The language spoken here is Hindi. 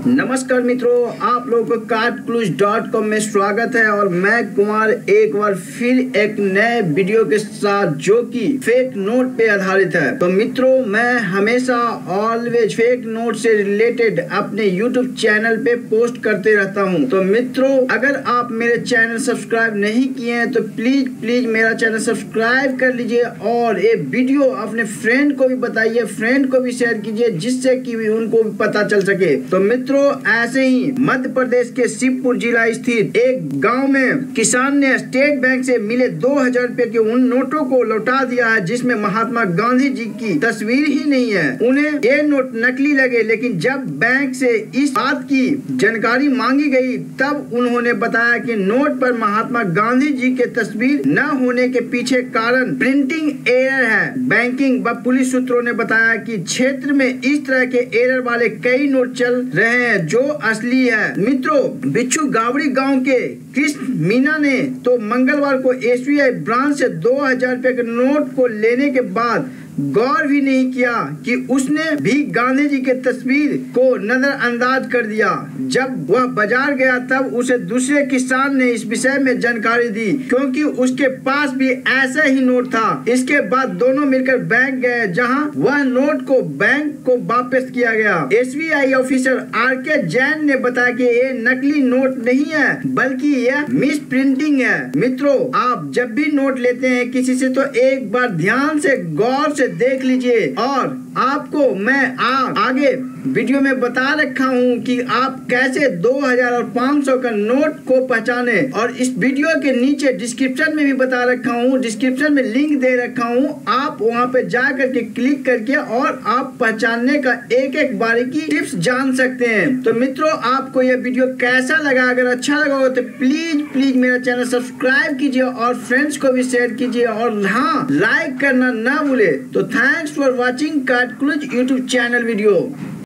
नमस्कार मित्रों, आप लोगों को कार्डक्लूज.com में स्वागत है और मैं कुमार एक बार फिर एक नए वीडियो के साथ जो कि फेक नोट पे आधारित है। तो मित्रों, मैं हमेशा ऑलवेज फेक नोट से रिलेटेड अपने YouTube चैनल पे पोस्ट करते रहता हूं। तो मित्रों, अगर आप मेरे चैनल सब्सक्राइब नहीं किए हैं तो प्लीज मेरा चैनल सब्सक्राइब कर लीजिए और ये वीडियो अपने फ्रेंड को भी बताइए, फ्रेंड को भी शेयर कीजिए, जिससे कि उनको भी पता चल सके। तो मित्रों, ऐसे ही मध्य प्रदेश के शिवपुर जिला स्थित एक गांव में किसान ने स्टेट बैंक से मिले 2000 रुपए के उन नोटों को लौटा दिया है जिसमें महात्मा गांधी जी की तस्वीर ही नहीं है। उन्हें ये नोट नकली लगे, लेकिन जब बैंक से इस बात की जानकारी मांगी गई तब उन्होंने बताया कि नोट पर महात्मा गांधी जी के तस्वीर न होने के पीछे कारण प्रिंटिंग एरर है। बैंकिंग व पुलिस सूत्रों ने बताया कि क्षेत्र में इस तरह के एरर वाले कई नोट चल रहे हैं जो असली है। मित्रों, बिच्छू गावड़ी गांव के कृष्ण मीना ने तो मंगलवार को SBI ब्रांच से 2000 रुपए के नोट को लेने के बाद गौर भी नहीं किया कि उसने भी गांधी जी के तस्वीर को नजरअंदाज कर दिया। जब वह बाजार गया तब उसे दूसरे किसान ने इस विषय में जानकारी दी, क्योंकि उसके पास भी ऐसा ही नोट था। इसके बाद दोनों मिलकर बैंक गए, जहां वह नोट को बैंक को वापस किया गया। SBI ऑफिसर RK जैन ने बताया कि ये नकली नोट नहीं है बल्कि यह मिस प्रिंटिंग है। मित्रों, आप जब भी नोट लेते हैं किसी से तो एक बार ध्यान से गौर से देख लीजिए। और आपको मैं आगे वीडियो में बता रखा हूं कि आप कैसे 2000 और 500 का नोट को पहचाने, और इस वीडियो के नीचे डिस्क्रिप्शन में भी बता रखा हूं, डिस्क्रिप्शन में लिंक दे रखा हूं। आप वहां पे जा करके क्लिक करके और आप पहचानने का एक एक बारीकी टिप्स जान सकते हैं। तो मित्रों, आपको यह वीडियो कैसा लगा? अगर अच्छा लगा हो तो प्लीज मेरा चैनल सब्सक्राइब कीजिए और फ्रेंड्स को भी शेयर कीजिए, और हाँ, लाइक करना ना भूले। तो थैंक्स फॉर वॉचिंग कार्डक्लूज YouTube चैनल वीडियो।